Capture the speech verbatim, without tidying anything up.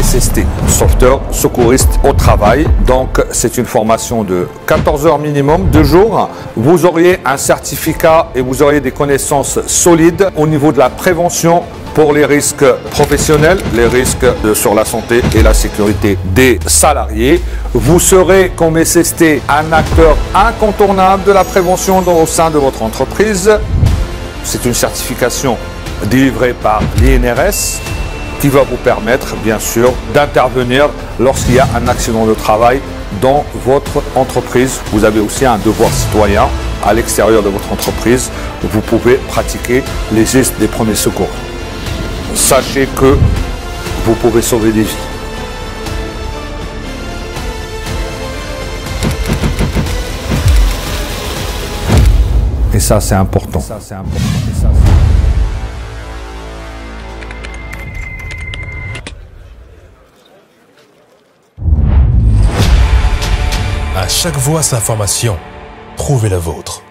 S S T, sauveteur secouriste au travail. Donc c'est une formation de quatorze heures minimum, deux jours. Vous auriez un certificat et vous auriez des connaissances solides au niveau de la prévention pour les risques professionnels, les risques de, sur la santé et la sécurité des salariés. Vous serez comme S S T un acteur incontournable de la prévention dans, au sein de votre entreprise. C'est une certification délivrée par l'I N R S qui va vous permettre bien sûr d'intervenir lorsqu'il y a un accident de travail dans votre entreprise. Vous avez aussi un devoir citoyen à l'extérieur de votre entreprise. Vous pouvez pratiquer les gestes des premiers secours. Sachez que vous pouvez sauver des vies. Et ça, c'est important. Ça, c'est important. Et ça, À chaque voix sa formation, trouvez la vôtre.